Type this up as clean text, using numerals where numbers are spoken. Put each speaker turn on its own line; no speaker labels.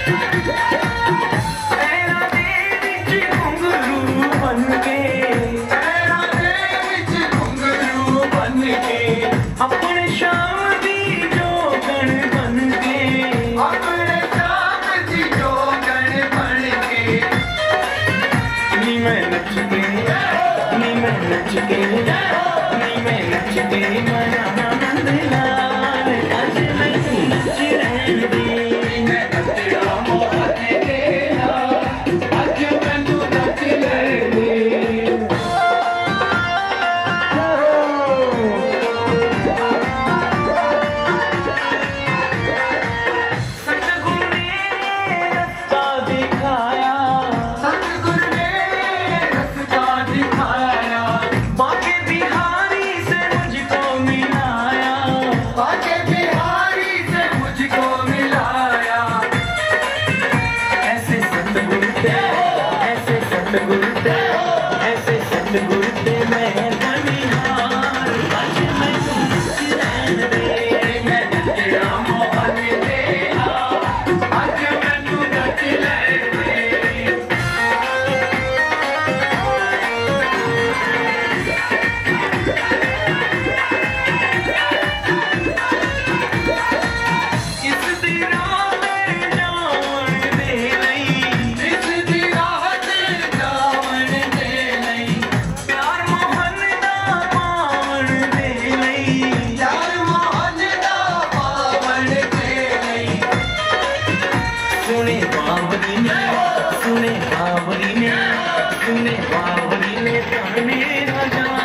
अपने शाम दी जोगण बन के, अपने शाम दी जोगण बन के, नी मैं नच के, नी मैं नच के, नी मैं नच के मनाना मंदलाल आज मैं नच रहन दे, मैं नचड़ा मोहन तेरा आज मैनू नच रहन दे। ऐसे सतगुरु ते मैं बनिहार आज मैं नच रहन दे, मैं नचड़ा मोहन तेरा आज मैनू नच रहन दे। इस दी राह ते जावन दे लई, इस दी राह ते जावन दे लई, प्यार मोहन दा पावन दे लई, प्यार मोहन दा पावन दे लई। सुने बावली ने, सुने बावली ने, सुने बावली ने ताने ना